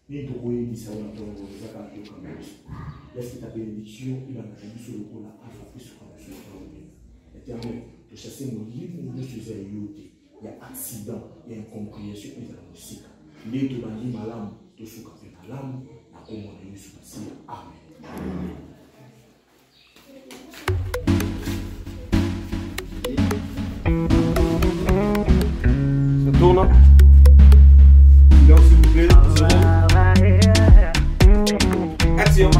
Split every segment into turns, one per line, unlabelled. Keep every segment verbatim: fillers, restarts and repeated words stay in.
ni tokoyi bisawo na tongo zaka to kamera est-ce que ta bénédiction il va nous sur le coup là à la sur la sur la éternel de chasser mon livre de ce yoté il y a accident il y a incompréhension et la musique les to bandi malam to suka pe malam na komo na Yesu basi amen. Ça tourne. Donc s'il vous plaît, action.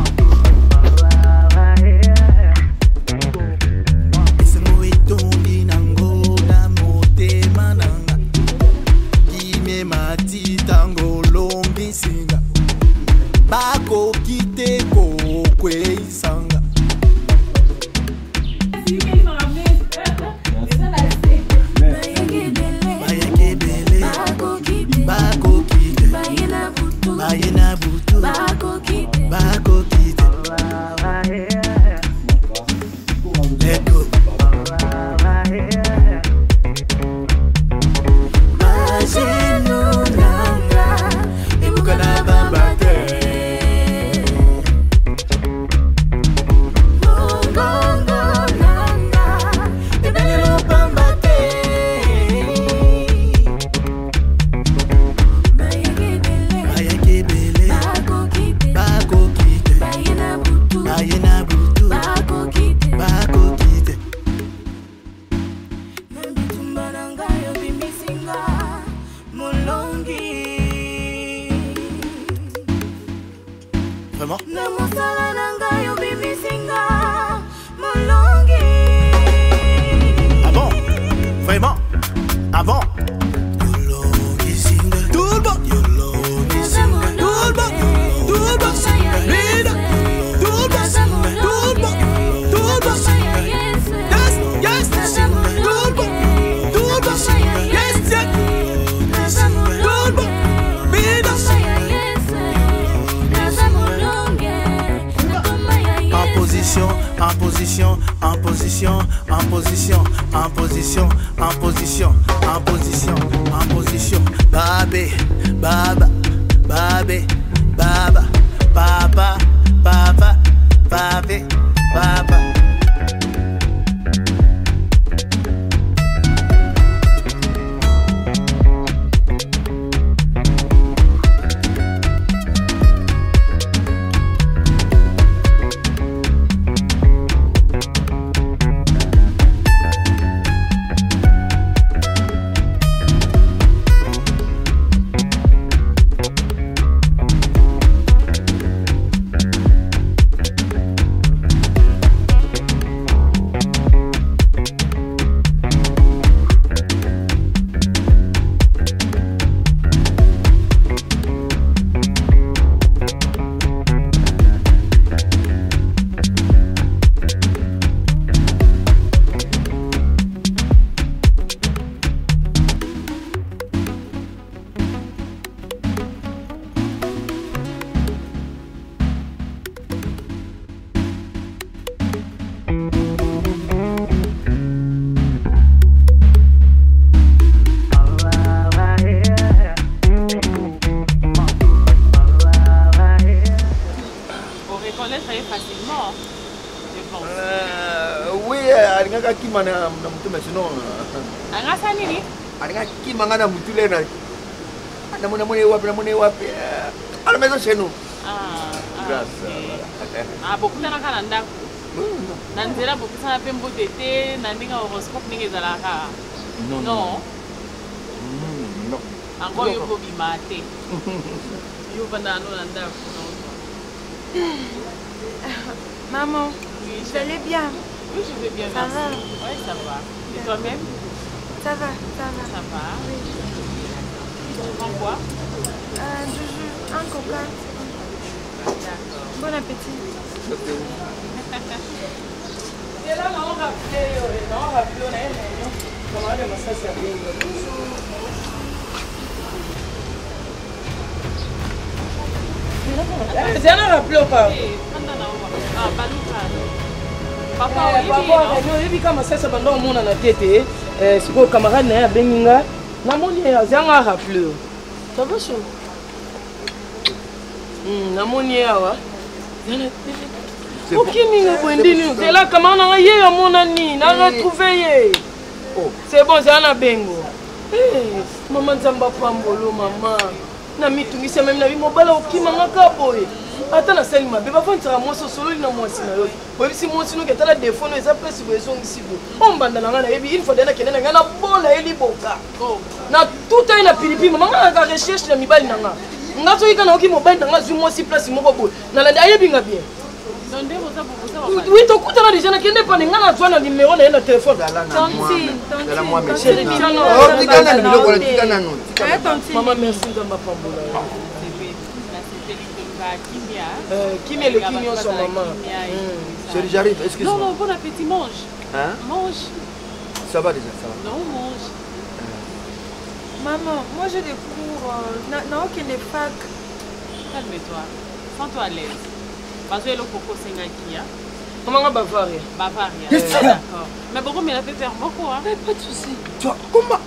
Bako kite ko kwe isanga. Bako kite, bayena butu, bako kite, bako kite. Let go. Majenu nanga, ibukana bambate. Vraiment? Ah bon? Vraiment? Ah bon? En position, en position, en position, en position, en position, en position, en position. Babé, baba, babé, baba, baba, baba, babé, baba.
Facilement, je pense.
Euh, oui, alingaka kima na mutu mesino.
Angasa nini?
Alingaka kima ngana mutu le na. Na mona mona wapi na mona wapi. À la maison chez nous.
Ah.
Grâce.
Ah, beaucoup na kana ndako. Na nzela beaucoup sana pe mbotete na ndinga horoscope ninge zalaka.
Non.
Non.
Non.
Encore yo bimate. Yo bana no ndako.
Maman,
oui,
vous allez bien?
Oui, je vais bien,
ça
merci.
Va?
Oui, ça va. Et toi-même?
Ça va, ça va.
Ça va?
Oui.
Tu prends quoi?
euh, Du jus, un coca.
D'accord.
Bon appétit.
Et là, on va rappeler, on va rappeler, on a une réunion. Comment le massage s'appelle? C'est un rappelé ou pas?
Ah, Baluka. Papa,
oui, oui, comme ça, ça va dans le monde en tête. C'est pour le camarade, il y a Beninga. La monnaie, il y a un rappelé. Ça va chaud? namoni awa okiminga bwendini zela kama nanga ye amonani na retrouver ye c'est bon c'est na bengo mama nzamba pambolo mama na mitungisa même na bi mobala okimanga ka boye ata na sali mabe bafantira mwasi osololi na mwasi na yo oyebisi mwasi no ketala defone eza pesi boezongisi bo ombanda na nga na yebi une fois dena kende na nga na bola eliboka na tout aye na pilipili mama nga naka recherche na mibali na nga nga soki kana oki mobali na nga zwi mwasi place moko boye nalandi ayebi nga bien oui tokutana déjà nakende pane nga na zwa na numero na ye na telefone mama merci nzamba pambola qui met le quignon sur maman?
Chérie, j'arrive, excuse-moi.
Non, non, bon appétit, mange.
Hein?
Mange.
Ça va déjà, ça va.
Non, mange.
Maman, moi j'ai des cours. Euh, non, aucun des fac.
Calme-toi. Sens-toi à l'aise. Parce que le coco c'est un qui a.
Comment on va bavaria?
Bavaria. D'accord. Mais pourquoi il a fait faire beaucoup? Hein?
Pas de soucis.
Tu vois, comment?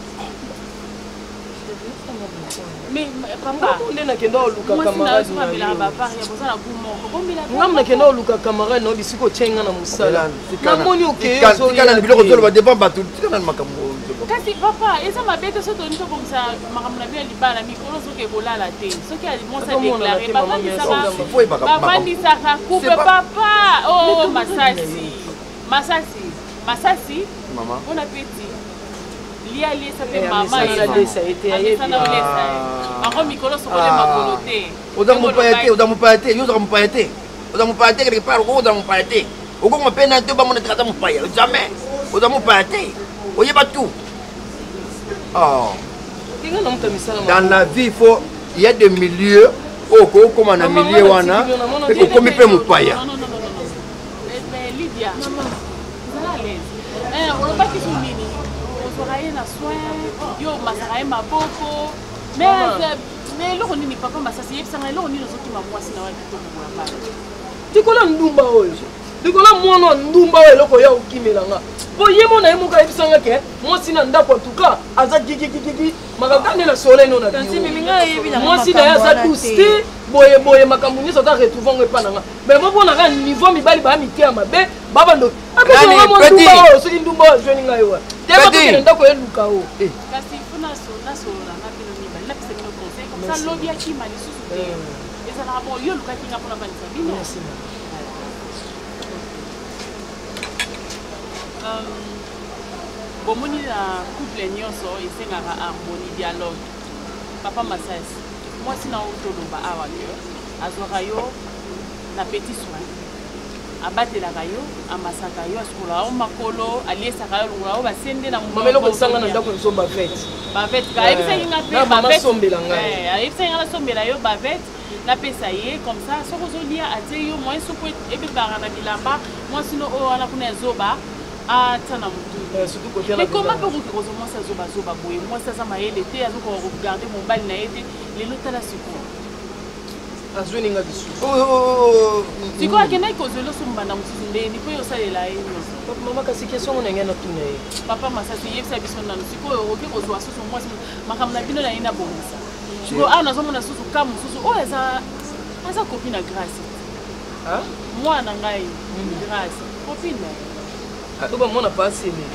Mais papa,
on est nakenda oluka camarade na
yo.
Ngam nakenda oluka camarade na bisiko tsenga na musala. Na moni oke
zo kana na biloko tolo ba devant batu kana na makambo.
Kasi papa, eza mabete so toni to comme ça makambo na bien libala mikolo so ke bolala te. So ki a mo sa déclarer papa ni ça. Papa ni ça coupe papa. Oh Masasi. Masasi. Masasi.
Maman.
Bon appétit. Lia lia ça fait maman
ça a été ayebi
ako mikolo sokole makolo te
oza mopayete oza mopayete yo oza mopayete oza mopayete quelque part oza mopayete okoma pena te bamona trata mopaya jamais oza mopayete oyeba tout oh dans la vie il faut il y a des milieux oko okoma na milieu wana okomi pe mopaya
non non non non mais Lydia maman vous allez à l'aise eh on va qui sont nini soirée na soin yo masaka maboko mais mais lo nini papa masasi yebisanga lo nini zoki mamwasi na waki to kuwa pala
tikola ndumba oyo tikola mwana ndumba oyo loko ya ukimelanga po yemo na yemuka yebisanga ke mwasi na ndako tuka aza gigi gigi makakane na soleil no na bio mwasi na aza douce boye boye makambo nyonso ta retrouver ngo pananga mais mo bona ka niveau mibali ba mitia mabe baba ndo akazonga mo ndumba oyo soki ndumba oyo jweni ngai wa teba to ndako yeluka o
kasi funa so na so na mabino mibali na pese no conseil comme ça lobi akima lisusu te ezala bon yo luka kinga pona banisa bino merci bomoni na couple nyonso esengaka harmonie dialogue papa Masasi mwasi na otoloba awa yo azwaka yo na petit soin abatelaka yo amasaka yo asukola yo makolo aliesaka yo longola yo basende na
mamelo kosanga na ndako nso bavete
bavete ka ebisaki nga pe bavete sombela nga eh ebisaki nga sombela yo bavete na pesa ye comme ça soko zolia atie yo moi soko ebebara na bilamba moi sino o wana kuna zoba atana mutu mais comment peut vous comment ça zoba zoba boye moi ça ça m'a été azo ko regarder mon bal na été les lotala siko
azweni nga bisu
oh
siko akena ko zelo sombana mutu ndeni po yo salela ye
papa mama kasi question na ngena tuna ye
papa Masasi yebisa biso nanu siko oke ko zwa susu moi makamna bino na ina bonisa siko ana zo mona susu kamu susu o eza eza copine grâce
hein
moi na ngai grâce copine
to ba mona pas aimé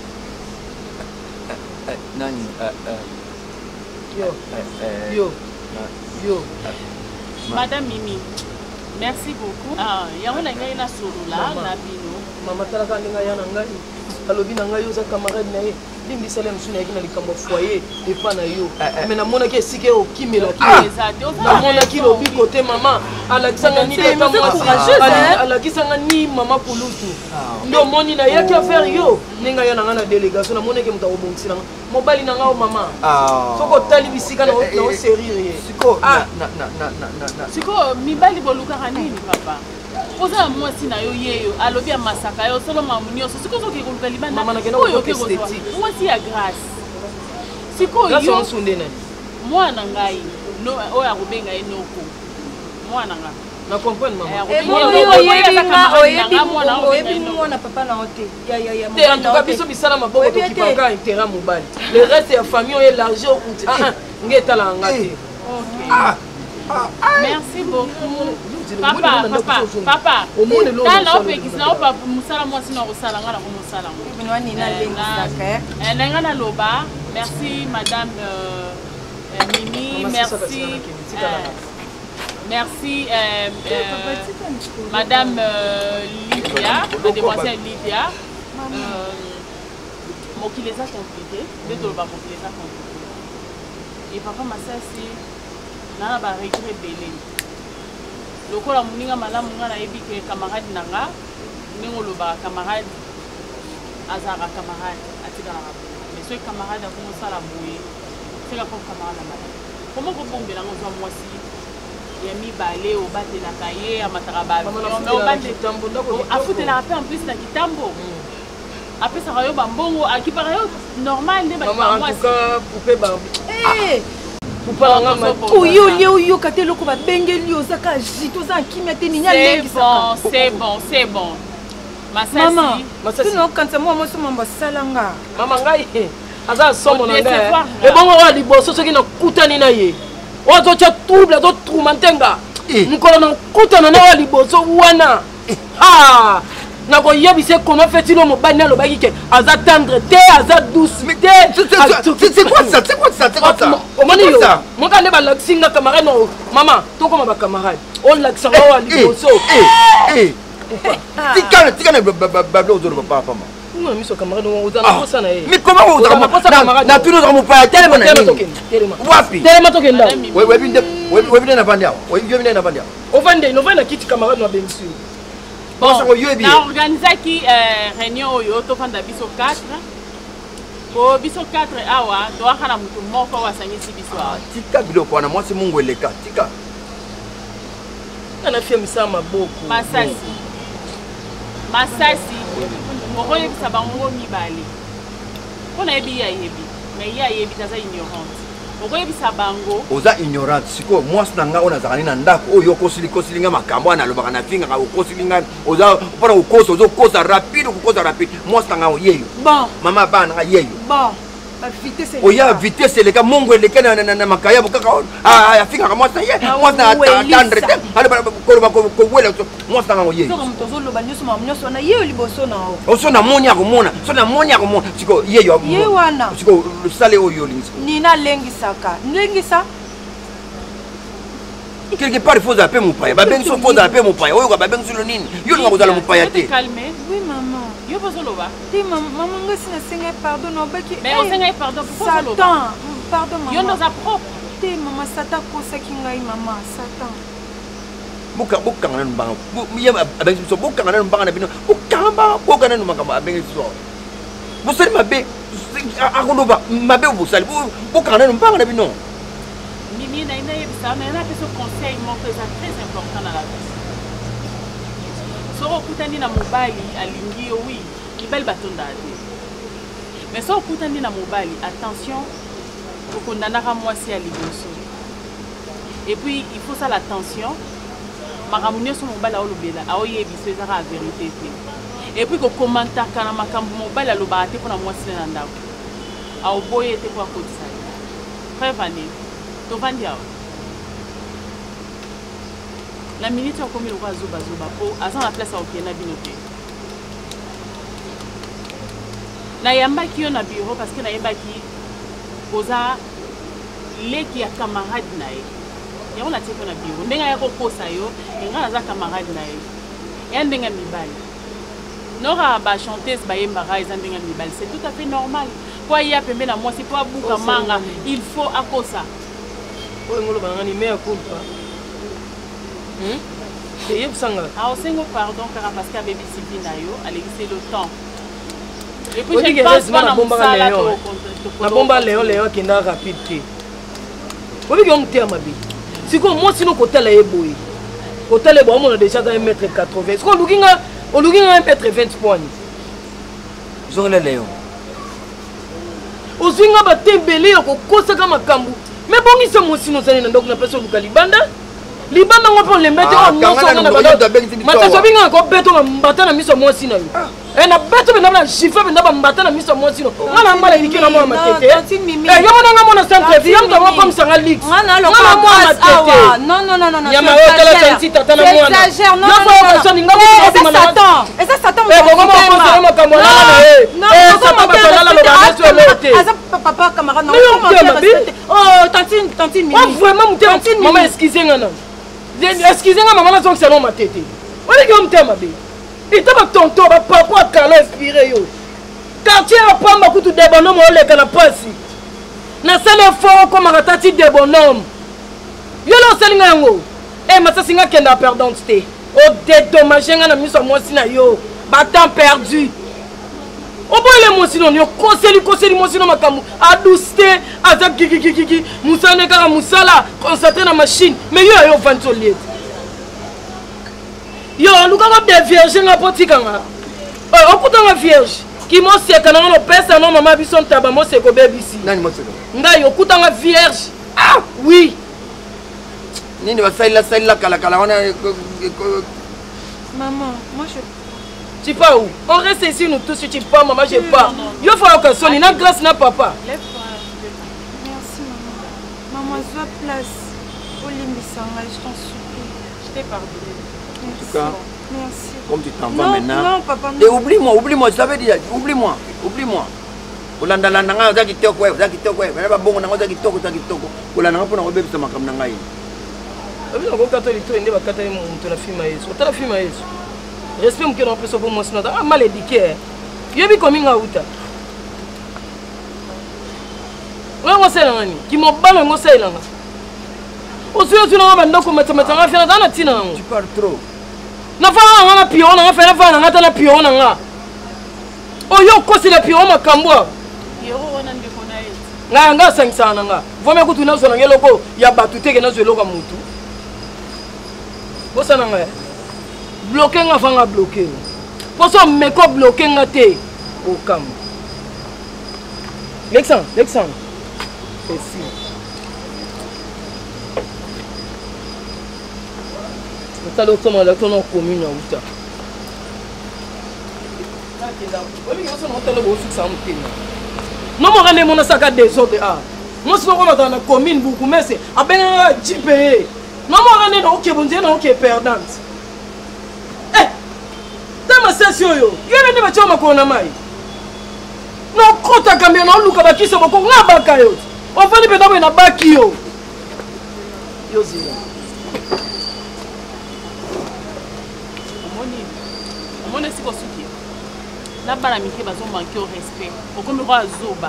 nani
yo yo yo
Madame Mimi, merci beaucoup. Ah, yango na ngai na solola na bino.
Mama tala ka ndinga yana ngai. Alobi na ngai yo za camarade na ye. Lingi salem suna yaki na likambo foyer et pas na yo. Mais na mona ke sike o kimela ki. Na mona ki lobi côté maman. Alakisanga ni tata moi. Alakisanga ni mama pulutu. Ndo moni na yaki affaire yo. Ninga yana ngana délégation na mona ke muta obongisa nga. Mobali na nga mama. Soko tali bisika na o sérieux.
Siko na na na na na.
Siko mibali boluka nini papa? Oza mwasi na yo yeyo alobi amasaka yo solo mamunio siko zo ke koluka libanda.
Mama na kena ko esthétique.
Mwasi ya grâce. Siko yo
sundene.
Mwana ngai no oya kubenga enoko. Mwana nga.
Na comprendre maman.
Eh moi yo yebi mwana papa na hote. Ya ya ya.
Te en tout cas biso bisala maboko to kipaka intérêt mobali. Le reste ya famille est large au ah ngeta la ngate.
OK.
Ah
Merci beaucoup. Papa, papa, papa. Tala opekisa opa musala mwasi na kosala ngana ko musala.
Binwani na lengisaka.
Eh nenga na loba. Merci madame euh, euh, Mimi, merci. Euh, merci euh, euh, madame euh, Lydia, mademoiselle Lydia. Euh, mokili eza compliqué, nde toloba mokili eza compliqué. Et papa Masasi nana ba regret belé. Lokola muninga malamu nga na yebi ke camarade nanga ningo loba camarade azara camarade atika na mais ce camarade a commencé à la bouiller c'est la pauvre camarade na comment ko bombela ngo zwa mwasi ya mi balé au bate la cahier amataka ba mais au bate tambo ndako afute la rappel en plus na kitambo après ça rayo bambongo akipara yo normal ne ba
maman en tout cas poupée ba
eh
Oyo
oyo oyo kate loko ba bengeli ozaka jito za kimia te ninya lengi
saka. C'est bon, c'est bon. Masasi.
Maman, Masasi. Tu n'as quand moi moi somo basalanga.
Maman ngai aza somo na ngai. E bongo wa liboso soki na kutani na ye. Ozo cha trouble zo trumantenga. Mukolo na kutana na wa liboso wana. Ah! Nako yebise comment fait-il au mobile na lobaki ke aza tendre te aza douce te
c'est quoi ça c'est quoi ça c'est quoi ça
o moni yo mon ka ne ba laksinga camarade no maman to ko ma camarade on laksanga wa liboso
eh eh tika tika na bablo zo papa papa
non mi so camarade on oza na posa na ye
mais comment on oza na tu no mo pa tele na wapi
tele matoke nda
we we binde we binde na bandia we binde na bandia
o vende no vende kiti camarade no bensu.
Bon, on a organisé qui réunion au Tofanda Biso quatre. Pour Biso quatre, awa, doit faire un mot pour Wassani Sibiswa.
Tika biloko na moi c'est mon goleka. Tika.
On a fait ça ma beaucoup.
Masasi. Masasi. Mon rôle est ça bango mi bali. On a ébi ya ébi, mais ya ébi taza ignorante. Okoye bisa bango
oza ignorant siko mwasi na nga ona zakani na ndako oyo kosili kosili nga makambo ana lobaka na finga ka kosili nga oza pona ukoso ozo kosa rapide ukosa rapide mwasi na nga yeyo
bon
mama bana nga yeyo
bon la vitesse
oya vitesse le ka mongo le kana na makaya bukaka ah ya finga ka mwasi na ye mwasi na attendre te ale ba ko ba ko wela mwasi na nga yeyo
to comme tozo loba nyoso ma nyoso na yeyo liboso na o
oso na monya ko mona so na monya ko mona siko yeyo
yeyo wana
siko sale oyo lingi
nina lengisaka lengisa
quelque part il faut appeler mon père ba benso faut appeler mon père oyo ba benso lo nini yo nga kozala mon père te
calmer
oui maman
yo poso loba
ti maman nga sina singa pardon no baki
mais on singa pardon pourquoi
Satan pardon maman
yo ndoza propre
ti maman Satan kosa kingai maman Satan
buka buka ngana mbanga ya benso buka ngana mbanga na bino buka mbanga buka ngana mbanga benso busali mabe akoloba mabe busali buka ngana mbanga na bino
Mimi na ina yebisa na ina peso conseil mo pesa très important dans la vie. Soro kutani na mobali alingi oui, libel batonda ate. Mais soro kutani na mobali attention okondana ka mwasi ya liboso. Et puis il faut ça l'attention. Maramunyo so mobali a olobela a oyebisa ezaka la vérité te. Et puis ko commenta kana makambo mobali aloba ate pona mwasi na ndako. A oboye te kwa kotisa. Prévenez. La minute on comme le roi zoba zoba po asa la place au piena binote. Na yamba ki na bureau parce que na yamba ki oza le ki ya camarade na ye. Ya on a tiko na bureau. Ndenga ya kokosa yo, nga na za camarade na ye. Ya ndenga mibali. Nora ba chanteuse ba yemba ra eza ndenga mibali, c'est tout à fait normal. Kwa ya pembe na moi c'est pas buka manga, il faut akosa.
Ngolo bangani mea culpa. Hmm? Et yebsanga.
Ah, osengo pardon car parce que bébé Sibina yo, a laissé le temps. Et puis je pense pas na bomba Léon.
Na bomba Léon Léon qui n'a rapide. Obi ki onte amabi. Siko moi sino kotela eboyi. Kotela bo on a déjà un mètre quatre-vingts. Siko lukinga, o lukinga un mètre vingt points.
Zongela Léon.
Ozinga ba tembele ko kosa kama kambu. Mais bon, ils sont aussi nos amis, donc on a pas sur le Libanda. Libanda, on prend les mettre en non, on a pas de. Mais tu sais bien qu'on bête, on a battu la mise au moins si. Eh na beto benda na chifa benda ba mbata na miso mo sino. Ngana mbala ilike na mo matete. Eh yo mona ngamo na centre film to mo comme ça ngalik.
Ngana lo ko matete. Non non non non.
Ya ma hotela tanti tata na mwana.
Exagère non.
Yo ko so ninga ko
bi mana. Et ça Satan mo.
Eh ko mo ko so mo kamona na eh. Eh ça papa na la lo ba so lote.
Asa papa camarade non ko respecter. Oh tantine tantine Mimi.
Oh vraiment mutema. Maman excusez ngana. Excusez ngana maman na so salon matete. Oli ki mutema be. Il t'a pas tonton, papa a calé inspiré. Quartier a pas beaucoup de bonhommes, on les a pas si. Na sale fort comme un ratati de bonhomme. Yo lo selingango. Eh ma ça singa kenda perdante té. O dédommagé ngana miso moi sina yo. Ba temps perdu. O boy le mo sino yo koseli koseli mo sino makamu. Adouste azak gigi gigi gigi. Musa ne kara musala concentré na machine. Mais yo yo ventolier. Yo, nous avons des vierges dans la boutique. Oh, on a des vierges. Qui m'ont dit que nous avons des non maman bison tabac, moi c'est que bébé ici.
Nani mo c'est
nga yo kuta nga vierge. Ah oui.
Nini va saïla saïla kala kala on a
maman, moi je
tu pas où? On reste ici nous tous, tu pas maman, je pas. Yo faut que sonne na grâce na papa.
Merci maman. Maman, sois place. Olimbisanga, je t'en supplie.
Je t'ai pardonné.
En tout cas,
merci.
Comme tu t'en vas
non,
maintenant.
Non, papa, non.
Et oublie-moi, oublie-moi, je t'avais dit, oublie-moi, oublie-moi. Olanda landa nga za kitoko wewe, za kitoko wewe. Bana bongo nga za kitoko, za kitoko. Olanda nga pona obebisa makam na ngai.
Abi na ko catholique to ende ba catholique mo to na fima Yesu. Otala fima Yesu. Respect mo keno peso pour moi sinon ah mal éduqué. Yebi komi nga uta. Wa ngo sela ngani? Ki mo bana ngo sela nga. Osuyo tuna nga banda ko matamata nga fina na tina ngo.
Tu parles trop.
Na fa nga na pio na nga fa na fa na nga ta na pio na nga. Oyo ko sela pio makambwa. Nga nga sangisa nga. Vome kutu na zona ngeloko ya batu teke na zelo ka mutu. Bosa na nga. Bloquer nga fanga bloquer. Poso meko bloquer nga te. O kam. Lexan, Lexan. C'est si. Ota lo toma la tono commune uta. Oli yo sono hotel bo su samtina. Non, je ne sais pas des autres. Moi, je suis dans la commune, beaucoup, mais c'est à peine J P E. Non, je ne sais pas qui est perdante. Eh, dans ma session, il y a des gens qui ont été mal. Non, quand tu as cambié, non, Luka Baki, c'est beaucoup. On va pas on va aller dans la Baki. Yo, Zira.
Mon est-ce que la balamike bazo manquer au respect okomi kwa zoba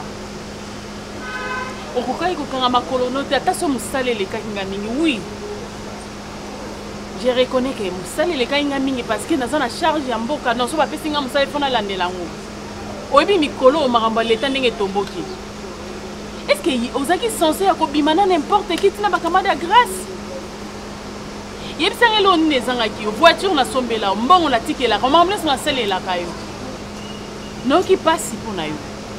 okokai kokanga makolo note ata so musale le kakinga mingi oui je reconnais que musale le kakinga mingi parce que naza na charge ya mboka non so ba pesinga musale fona landela ngo oyebi mikolo makambo leta ndenge tomboki est-ce que ozaki censé ya kobima na n'importe qui tina bakamade ya grâce yebisanga lo nini ezangaki voiture na sombela mbongo na tikela komamble so na selela kayo non qui passe pour na yo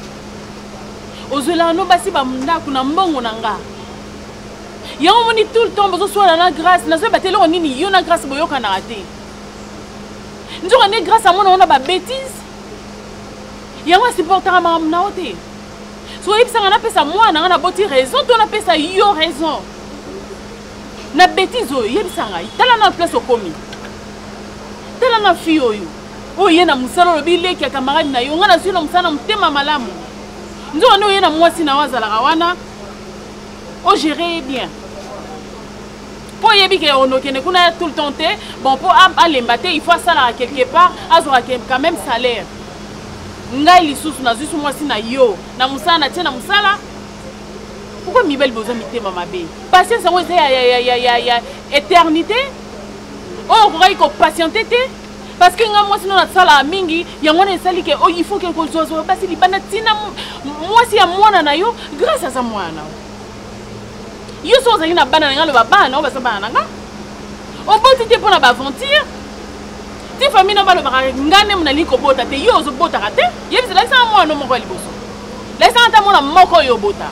ozela no basi ba munda kuna mbongo nanga yango moni tout le temps bozo soit na grâce na so batelo nini yo na grâce boyoka na raté njoka ne grâce à mona on a ba bêtise yango supportera ma mna oté so yebisa ngana pesa mwana ngana boti raison to na pesa yo raison na bêtise o yebisa ngai tala na place okomi tala na fio yo oye na musala lobi leki ya camarade na yo ngana sino musana mutema malamu nzo no ye na mwasi na wazala kawana o gérer bien po yebi ke ono kene kuna tout le temps te bon po alemba te il faut ça là quelque part azora quand même salaire ngai lisusu na zusu mwasi na yo na musala na tena musala pourquoi mibel besoin mitema mabe patience ngo ya ya ya ya ya éternité oh ko ko patienter te parce que moi sinon na sala mingi yango na sali ke oh il faut quelque chose parce que libana tina moi si ya mwana na yo grâce à ça mwana yo so za ina bana ngalo ba bana ba sabana nga o boti te pona ba aventure ti famille na ba lo ba ngane mna liko bota te yo zo bota ka te yebisa la sa mwana mo ko liboso la sa ta mona moko yo bota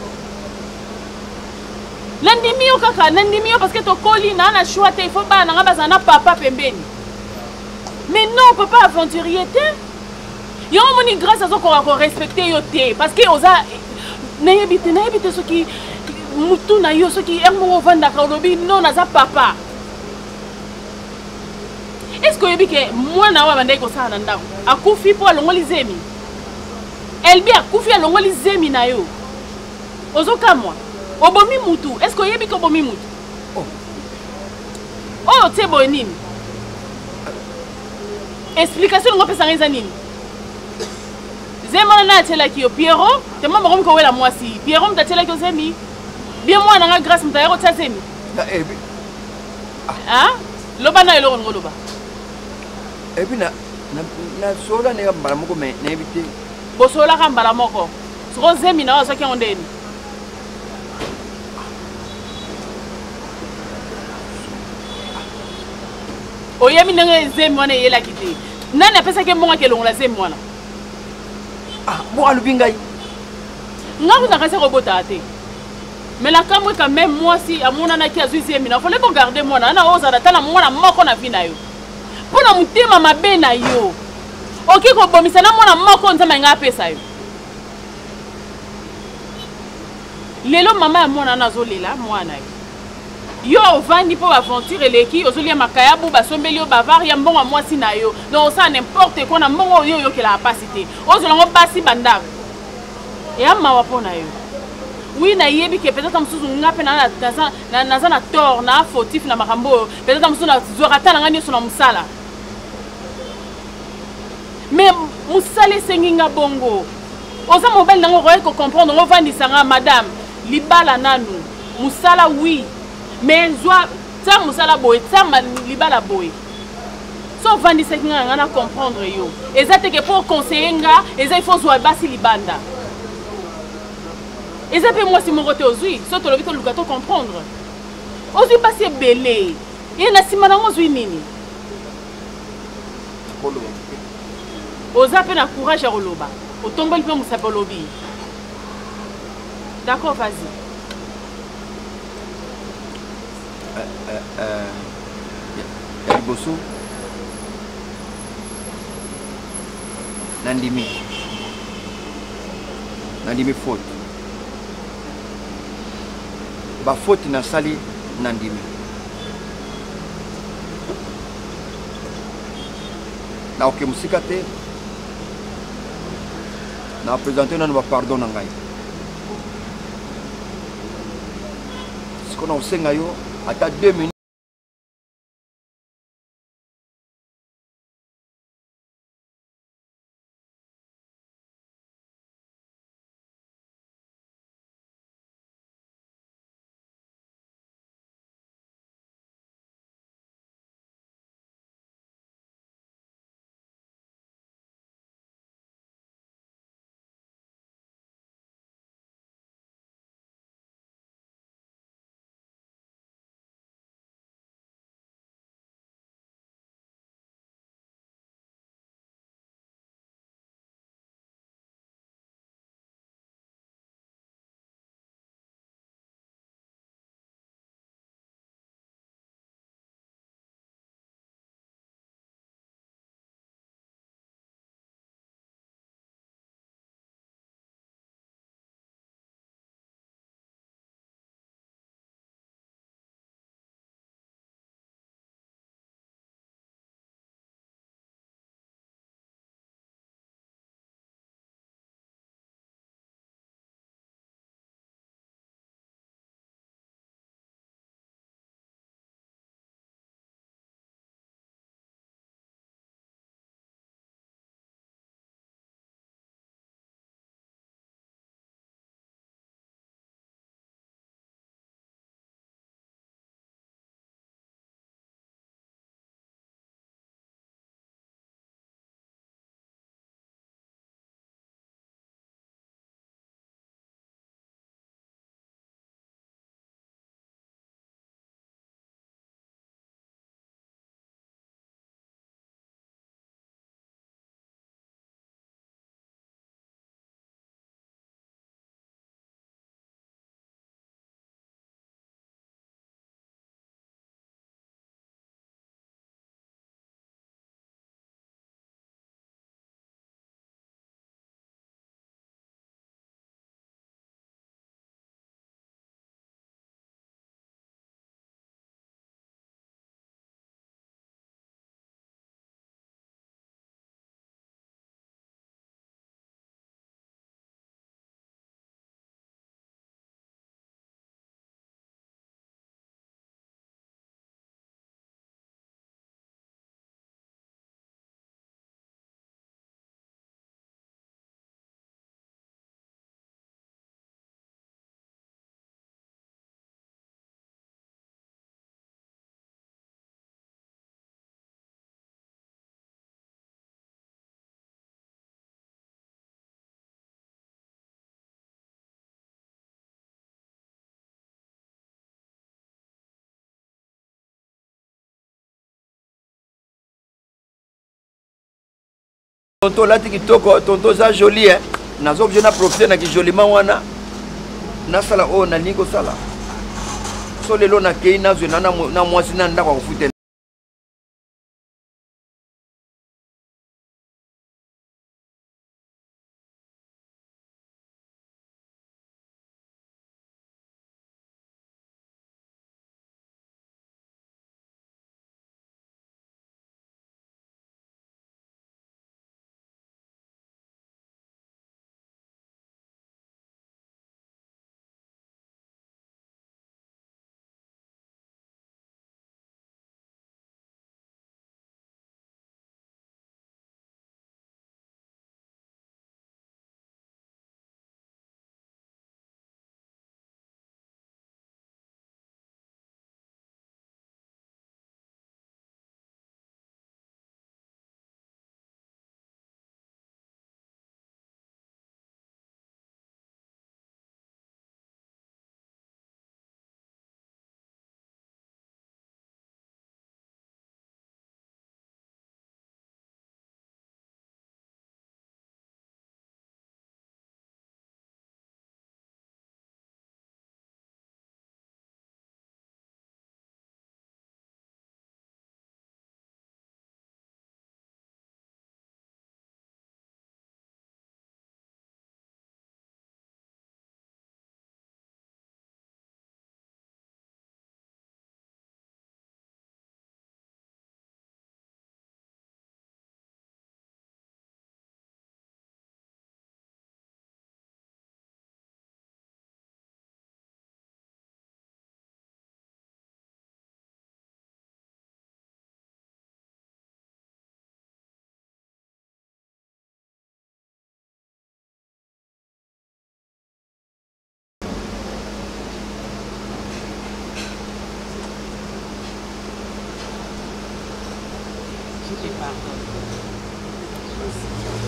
landimi yo kaka landimi yo parce que to koli na na choix te il faut bana nga ba za na papa pembeni. Mais non, papa aventurier, Yo moni grâce à ça qu'on va respecter yo té parce que oza na yebite na yebite ce qui mutu na yo ce qui est mon vanda ka lobi non na za papa. Est-ce que yebi que moi na wa banda ko sa na ndako akufi po alongoli zemi. Elbi akufi alongoli zemi na yo. Ozoka moi. Obomi mutu. Est-ce que yebi ko bomi mutu? Oh. Oh, c'est bon nini. Explication ngo pesa ngeza nini? Zema na tela ki yo Pierrot, te mama ko wela mwasi. Pierrot mta tela ki zemi. Bien moi na grâce mta yero tsa zemi.
Na ebi.
Ah? Loba na yelo ngo loba.
Ebi na na sola ne mbala moko me na ebite.
Bo sola ka mbala moko. Soko zemi na waso ki ondeni. Oyemi nenge zemi wana yela kiti. Nani apesa ke monga ke longola zemi wana?
Ah, bon alubingai.
Nga kuna kase robota ate. Mais la kamwe quand même moi si amona na ki azui zemi na fallait ko garder moi na oza na tana mwana moko na vina yo. Pona mutema mabe na yo. Oki ko bomisa na mwana moko nzama nga apesa yo. Lelo mama ya mwana na zolela mwana yo. Yo vandi pour aventure eleki ozolia makaya bu basombeli yo bavar ya mbongo mwasi na yo donc ça n'importe quoi na mbongo yo yo kela capacité ozolango basi bandako ya mawa pona yo oui na yebi ke peut-être msuzu ngape na na na na tort na fautif na makambo peut-être msuzu na zorata na ngani so na musala mais musale senginga bongo oza mobile nango ko comprendre ngo vandi sanga madame libala nanu musala oui. Mais soit ça musala boy ça libala boy so vandi sekinga ngana comprendre yo ezate que pour conseiller nga eza il faut soit basi libanda ezape moi si mon côté ozui so to lobito lukato comprendre ozui basi belé et na simana ngozui nini ozape na courage à roloba otombeli pe musapolobi. D'accord, vas-y.
Ya liboso nandimi nandimi faute ba faute na sali nandimi na oke musika te na présenter nanu ba pardon na ngai sikona usenga yo ata deux minutes. Tonton lati kitoko, tonton za joli hein. Nazo obje na profiter na ki joliment wana. Na sala o na lingo sala. So lelo na kei na zwe na na mwasi na ndako kufute.
Je te pardonne.